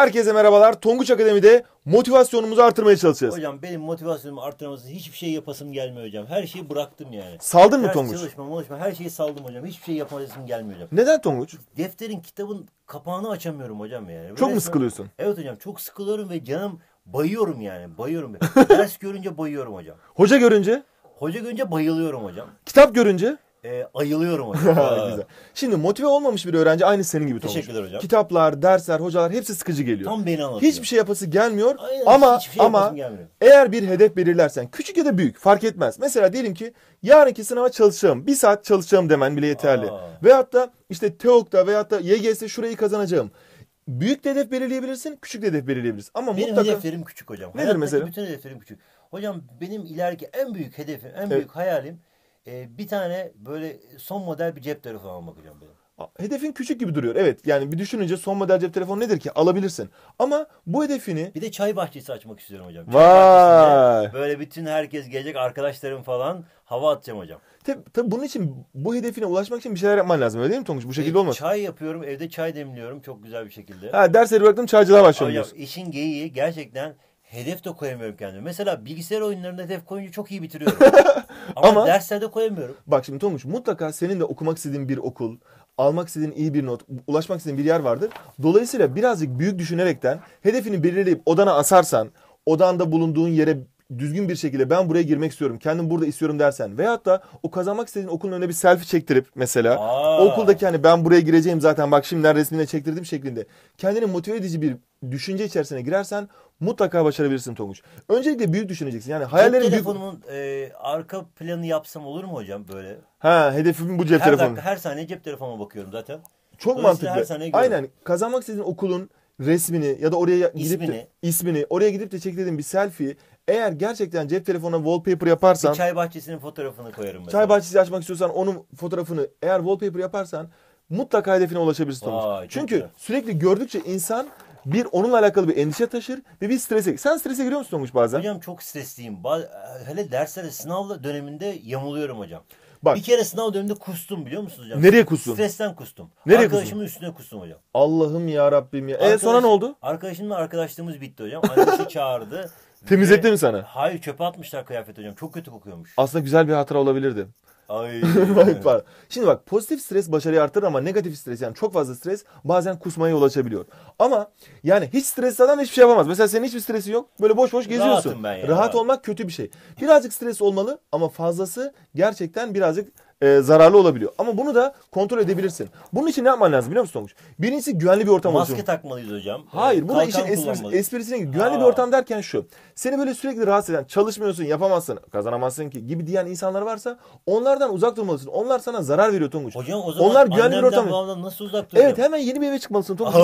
Herkese merhabalar. Tonguç Akademi'de motivasyonumuzu artırmaya çalışacağız. Hocam benim motivasyonumu arttırması hiçbir şey yapasım gelmiyor hocam. Her şeyi bıraktım yani. Saldın mı Tonguç? Çalışma, her şeyi saldım hocam. Hiçbir şey yapasım gelmiyor hocam. Neden Tonguç? Defterin, kitabın kapağını açamıyorum hocam yani. Çok mu sıkılıyorsun? Evet hocam, çok sıkılıyorum ve canım bayıyorum yani. Bayıyorum. Ders görünce bayıyorum hocam. Hoca görünce? Hoca görünce bayılıyorum hocam. Kitap görünce? Ayılıyorum hocam. Güzel. Şimdi motive olmamış bir öğrenci aynı senin gibi Tonguç. Teşekkürler hocam. Kitaplar, dersler, hocalar hepsi sıkıcı geliyor. Tam beni anlatıyor. Hiçbir şey yapası gelmiyor. Aynen, ama hiçbir şey yapasım gelmiyor. Eğer bir hedef belirlersen küçük ya da büyük fark etmez. Mesela diyelim ki yarınki sınava çalışacağım. 1 saat çalışacağım demen bile yeterli. Veyahut da işte TEOG'da veyahut da YGS'de şurayı kazanacağım. Büyük de hedef belirleyebilirsin, küçük de hedef belirleyebilirsin. Ama benim mutlaka... hedeflerim küçük hocam. Nedir Hayattaki mesela? bütün hedeflerim küçük. Hocam benim ileriki en büyük hedefim, en büyük hayalim bir tane böyle son model bir cep telefonu almak hocam benim. Hedefin küçük gibi duruyor. Evet, yani bir düşününce son model cep telefonu nedir ki? Alabilirsin. Ama bu hedefini... Bir de çay bahçesi açmak istiyorum hocam. Vay! Böyle bütün herkes gelecek, arkadaşlarım falan, hava atacağım hocam. Tabii bunun için, bu hedefine ulaşmak için bir şeyler yapman lazım. Öyle değil mi Tonguç? Bu şekilde olmaz. Çay yapıyorum, evde çay demliyorum çok güzel bir şekilde. Dersleri bıraktım, çaycılığa başlıyorum Hocam diyorsun. işin geyiği, gerçekten hedef de koyamıyorum kendime. Mesela bilgisayar oyunlarında hedef koyunca çok iyi bitiriyorum. Ama derslerde koyamıyorum. Bak şimdi Tonguç, mutlaka senin de okumak istediğin bir okul, almak istediğin iyi bir not, ulaşmak istediğin bir yer vardır. Dolayısıyla birazcık büyük düşünerekten hedefini belirleyip odana asarsan, odanda bulunduğun yere düzgün bir şekilde ben buraya girmek istiyorum, kendim burada istiyorum dersen veyahut da o kazanmak istediğin okulun önüne bir selfie çektirip mesela o okuldaki hani ben buraya gireceğim zaten bak şimdiden resmine çektirdim şeklinde kendini motive edici bir düşünce içerisine girersen mutlaka başarabilirsin Tonguç. Öncelikle büyük düşüneceksin. Yani hayallerin cep telefonumun arka planı yapsam olur mu hocam böyle? Hedefim bu cep telefonu. Her saniye cep telefonuma bakıyorum zaten. Çok mantıklı. Aynen. Kazanmak istediğin okulun resmini ya da oraya gidip de ismini oraya gidip de çektirdiğin bir selfie eğer gerçekten cep telefonuna wallpaper yaparsan bir çay bahçesinin fotoğrafını koyarım mesela. Çay bahçesi açmak istiyorsan onun fotoğrafını eğer wallpaper yaparsan mutlaka hedefine ulaşabilirsin Tonguç. Çünkü sürekli gördükçe insan onunla alakalı bir endişe taşır ve bir strese. Sen strese giriyor musun Tonguç bazen? Hocam çok stresliyim. Hele derslerde sınav döneminde yamuluyorum hocam. Bak, bir kere sınav döneminde kustum biliyor musunuz hocam? Nereye kustun? Stresten kustum. Nereye Arkadaşımın üstüne kustum hocam. Allah'ım ya Rabbim ya. Sonra ne oldu? Arkadaşımla arkadaşlığımız bitti hocam. Annesi çağırdı. Temizletti mi sana? Hayır, çöpe atmışlar kıyafet hocam. Çok kötü kokuyormuş. Aslında güzel bir hatıra olabilirdi. Ay. Şimdi bak, pozitif stres başarıyı artırır ama negatif stres, yani çok fazla stres bazen kusmaya yol açabiliyor. Ama yani hiç stresli adam hiçbir şey yapamaz. Mesela senin hiçbir stresin yok. Böyle boş boş geziyorsun. Rahatım ben ya. Rahat olmak kötü bir şey. Birazcık stres olmalı ama fazlası gerçekten birazcık zararlı olabiliyor. Ama bunu da kontrol edebilirsin. Bunun için ne yapman lazım biliyor musun Tonguç? Birincisi güvenli bir ortam olsun. Maske takmalıyız hocam. Hayır, bu da işin esprisine gir. Güvenli bir ortam derken şu. Seni böyle sürekli rahatsız eden, çalışmıyorsun, yapamazsın, kazanamazsın ki gibi diyen insanlar varsa onlardan uzak durmalısın. Onlar sana zarar veriyor Tonguç. Hocam o zaman onlar güvenli bir ortam. Babamdan nasıl uzak duracağım? Evet, hemen yeni bir eve çıkmalısın Tonguç.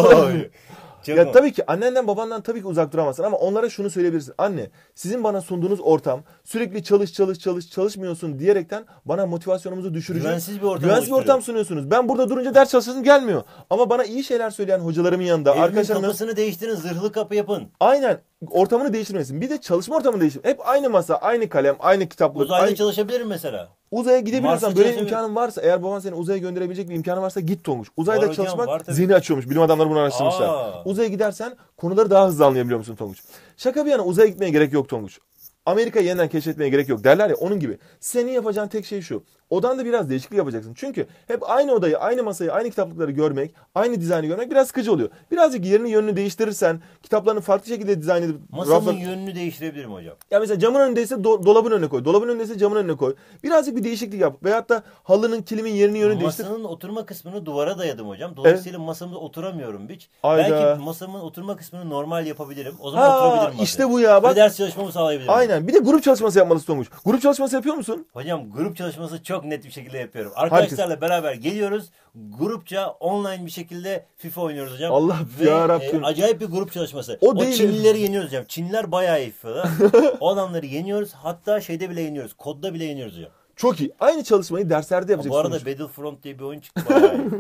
Ya tabii ki annenden babandan tabii ki uzak duramazsın ama onlara şunu söyleyebilirsin. Anne, sizin bana sunduğunuz ortam sürekli çalışmıyorsun diyerekten bana motivasyonumuzu düşürecek. Güvensiz bir ortam sunuyorsunuz. Ben burada durunca ders çalışasım gelmiyor. Ama bana iyi şeyler söyleyen hocalarımın yanında, arkadaşlarımın... kapısını değiştirin, zırhlı kapı yapın. Aynen. Ortamını değiştirmesin. Bir de çalışma ortamını değiştir. Hep aynı masa, aynı kalem, aynı kitaplık. Uzayda çalışabilirim mesela. Uzaya gidebiliyorsan, böyle imkanın varsa, eğer baban seni uzaya gönderebilecek bir imkanı varsa git Tonguç. Uzayda hocam, çalışmak zihni açıyormuş. Bilim adamları bunu araştırmışlar. Uzaya gidersen konuları daha hızlı anlayabiliyor musun Tonguç? Şaka bir yana, uzaya gitmeye gerek yok Tonguç. Amerika'yı yeniden keşfetmeye gerek yok derler ya, onun gibi. Senin yapacağın tek şey şu. Odanda biraz değişiklik yapacaksın. Çünkü hep aynı odayı, aynı masayı, aynı kitaplıkları görmek, aynı dizaynı görmek biraz sıkıcı oluyor. Birazcık yerini yönünü değiştirirsen, kitaplarını farklı şekilde dizayn edip... Masamın yönünü değiştirebilirim hocam. Ya mesela camın önündeyse dolabın önüne koy. Dolabın önündeyse camın önüne koy. Birazcık bir değişiklik yap. Veyahut da halının, kilimin yerini yönünü değiştir. Masanın oturma kısmını duvara dayadım hocam. Dolayısıyla masamda oturamıyorum hiç. Belki masamın oturma kısmını normal yapabilirim. O zaman oturabilirim masaya. İşte bu ya. Bak. Ve ders çalışmamı sağlayabilirim. Aynen. Bir de grup çalışması yapmalısın Tonguç. Grup çalışması yapıyor musun? Hocam grup çalışması çok net bir şekilde yapıyorum. Arkadaşlarla beraber geliyoruz. Grupça online bir şekilde FIFA oynuyoruz hocam. Allah ya Rabbim. Acayip bir grup çalışması. O Çinlileri yeniyoruz hocam. Çinliler bayağı iyi FIFA'da. O adamları yeniyoruz. Hatta şeyde bile yeniyoruz. Kodda bile yeniyoruz hocam. Çok iyi. Aynı çalışmayı derslerde yapacaksın. Bu arada Battlefront diye bir oyun çıktı bayağı iyi.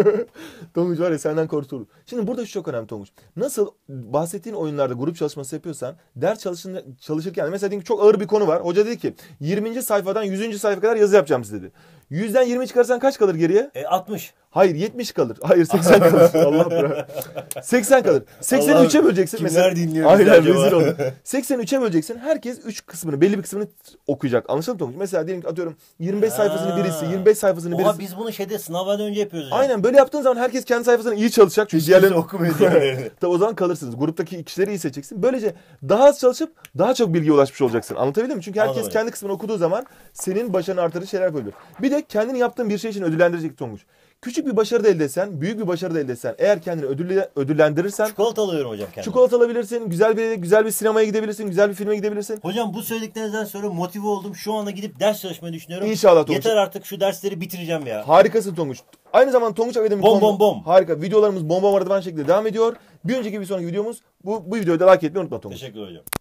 Tonguç var ya, senden korkulur. Şimdi burada şu çok önemli Tonguç. Nasıl bahsettiğin oyunlarda grup çalışması yapıyorsan ders çalışırken mesela diyelim ki çok ağır bir konu var. Hoca dedi ki 20. sayfadan 100. sayfa kadar yazı yapacağım size dedi. 100'den 20 çıkarsan kaç kalır geriye? 60. Hayır 70 kalır. Hayır 80 kalır. Allah bırak. 80 kalır. 80'i 3'e böleceksin. Kimler dinliyor bizi Aynen acaba? rezil oldu. 80'i 3'e böleceksin. Herkes 3 kısmını, belli bir kısmını okuyacak. Anlaşıldı mı Tonguç? Mesela diyelim ki atıyorum 25 sayfasını birisi, 25 sayfasını Oha, birisi. biz bunu sınavlardan önce yapıyoruz hocam. Aynen böyle yaptığın zaman herkes kendi sayfasını iyi çalışacak. Çünkü diğerlerini okumuyor diğerlerini. Tabii o zaman kalırsınız. Gruptaki kişileri iyi seçeceksin. Böylece daha az çalışıp daha çok bilgiye ulaşmış olacaksın. Anlatabildim mi? Çünkü herkes Anladım. kendi kısmını okuduğu zaman senin başarını artırıcı şeyler yapabilir. Bir de kendini yaptığın bir şey için ödüllendirecek Tonguç. Küçük bir başarı da elde etsen, büyük bir başarı da elde etsen, eğer kendini ödüllendirirsen Çikolata alıyorum hocam kendime. çikolata alabilirsin, güzel bir sinemaya gidebilirsin, güzel bir filme gidebilirsin. Hocam bu söylediklerinizden sonra motive oldum. Şu anda gidip ders çalışmayı düşünüyorum. İnşallah Tonguç. Yeter artık, şu dersleri bitireceğim ya. Harikasın Tonguç. Aynı zamanda Tonguç Akademi Bom. Harika. Videolarımız bomba şekilde devam ediyor. Bir önceki bir sonraki videomuz bu videoyu da like etmeyi unutma Tonguç. Teşekkür hocam.